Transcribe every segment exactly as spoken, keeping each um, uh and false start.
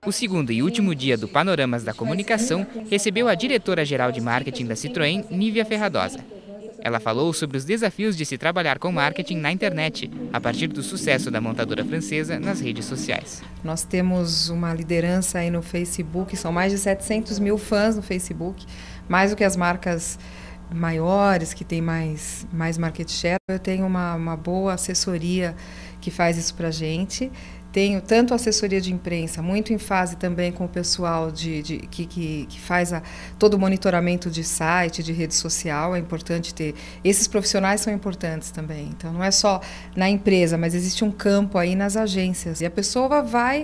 O segundo e último dia do Panoramas da Comunicação recebeu a diretora-geral de marketing da Citroën, Nívia Ferradosa. Ela falou sobre os desafios de se trabalhar com marketing na internet, a partir do sucesso da montadora francesa nas redes sociais. Nós temos uma liderança aí no Facebook, são mais de setecentos mil fãs no Facebook, mais do que as marcas maiores, que tem mais, mais market share. Eu tenho uma, uma boa assessoria que faz isso para a gente. Tenho tanto assessoria de imprensa, muito em fase também com o pessoal de, de, que, que, que faz a, todo o monitoramento de site, de rede social. É importante ter. Esses profissionais são importantes também. Então, não é só na empresa, mas existe um campo aí nas agências. E a pessoa vai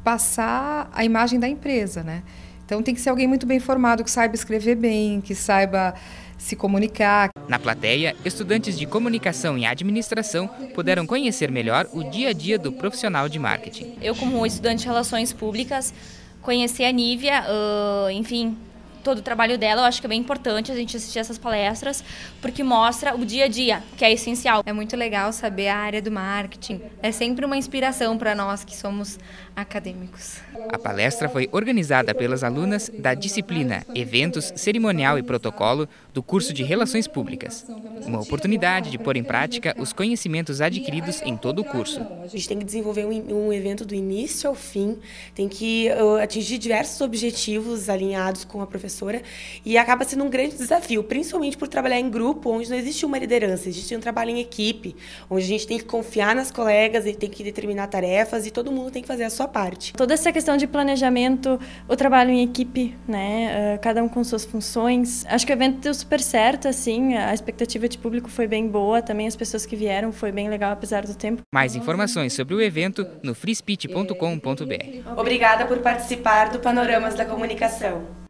passar a imagem da empresa, né? Então, tem que ser alguém muito bem formado, que saiba escrever bem, que saiba se comunicar. Na plateia, estudantes de comunicação e administração puderam conhecer melhor o dia a dia do profissional de marketing. Eu, como estudante de relações públicas, conheci a Nívia, uh, enfim, todo o trabalho dela. Eu acho que é bem importante a gente assistir essas palestras, porque mostra o dia a dia, que é essencial. É muito legal saber a área do marketing. É sempre uma inspiração para nós que somos acadêmicos. A palestra foi organizada pelas alunas da disciplina Eventos, Cerimonial e Protocolo do curso de Relações Públicas. Uma oportunidade de pôr em prática os conhecimentos adquiridos em todo o curso. A gente tem que desenvolver um, um evento do início ao fim, tem que uh, atingir diversos objetivos alinhados com a professora e acaba sendo um grande desafio, principalmente por trabalhar em grupo, onde não existe uma liderança, existe um trabalho em equipe, onde a gente tem que confiar nas colegas, e tem que determinar tarefas e todo mundo tem que fazer a sua parte. Toda essa questão de planejamento, o trabalho em equipe, né, uh, cada um com suas funções. Acho que o evento deu super certo, assim, a expectativa de público foi bem boa, também as pessoas que vieram, foi bem legal apesar do tempo. Mais informações sobre o evento no free speech ponto com ponto br. Obrigada por participar do Panoramas da Comunicação.